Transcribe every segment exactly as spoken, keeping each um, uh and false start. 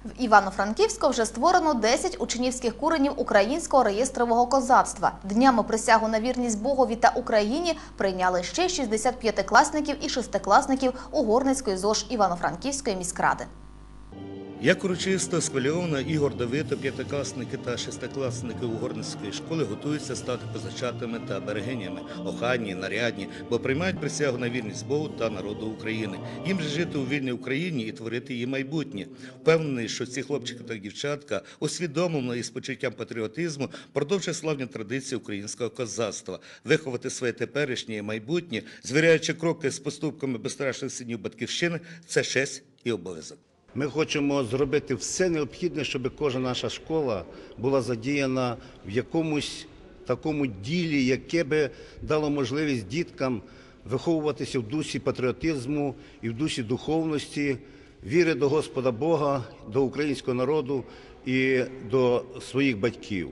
В Івано-Франківську вже створено десять учнівських куренів Українського реєстрового козацтва. Днями присягу на вірність Богові та Україні прийняли ще шістдесят п'ятикласників і шестикласників Угорницької ЗОЖ Івано-Франківської міськради. Як урочисто, схвильовано і гордовито п'ятикласники та шестикласники Угорницької школи готуються стати козачатами та берегинями, охайні, нарядні, бо приймають присягу на вірність Богу та народу України. Їм же жити у вільній Україні і творити її майбутнє. Впевнений, що ці хлопчики та дівчатка, усвідомлено і з почуттям патріотизму, продовжують славні традиції українського козацтва. Виховати своє теперішнє і майбутнє, звіряючи кроки з поступками безстрашних синів Батьківщини – це честь і обов'язок. Ми хочемо зробити все необхідне, щоб кожна наша школа була задіяна в якомусь такому ділі, яке би дало можливість діткам виховуватися в дусі патріотизму і в дусі духовності, віри до Господа Бога, до українського народу і до своїх батьків.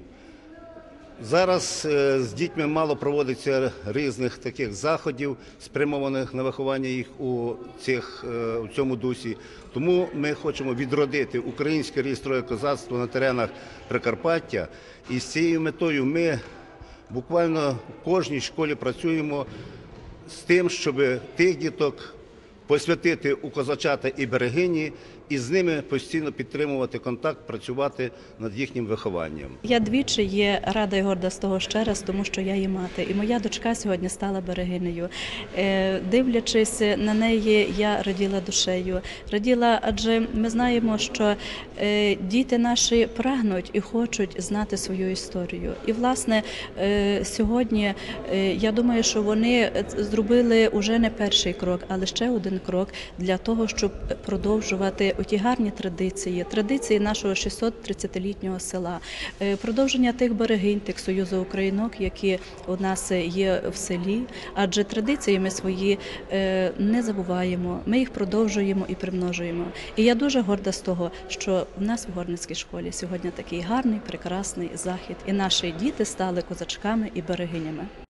Зараз з дітьми мало проводиться різних таких заходів, спрямованих на виховання їх у, цих, у цьому дусі. Тому ми хочемо відродити українське реєстрове козацтво на теренах Прикарпаття. І з цією метою ми буквально в кожній школі працюємо з тим, щоб тих діток посвятити у козачата і берегині, і з ними постійно підтримувати контакт, працювати над їхнім вихованням. Я двічі є рада і горда з того ще раз, тому що я її мати. І моя дочка сьогодні стала берегинею. Дивлячись на неї, я раділа душею. Раділа, адже ми знаємо, що діти наші прагнуть і хочуть знати свою історію. І, власне, сьогодні, я думаю, що вони зробили уже не перший крок, але ще один крок для того, щоб продовжувати ті гарні традиції, традиції нашого шістсоттридцятилітнього села, продовження тих берегинь, тих Союзу Українок, які у нас є в селі, адже традиції ми свої не забуваємо, ми їх продовжуємо і примножуємо. І я дуже горда з того, що в нас в Угорницькій школі сьогодні такий гарний, прекрасний захід, і наші діти стали козачками і берегинями.